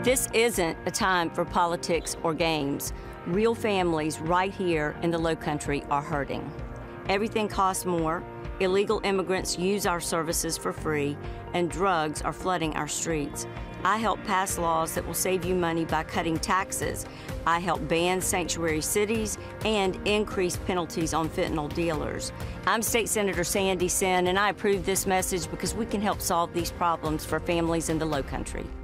This isn't a time for politics or games. Real families right here in the Lowcountry are hurting. Everything costs more, illegal immigrants use our services for free, and drugs are flooding our streets. I help pass laws that will save you money by cutting taxes. I help ban sanctuary cities and increase penalties on fentanyl dealers. I'm State Senator Sandy Senn, and I approve this message because we can help solve these problems for families in the Lowcountry.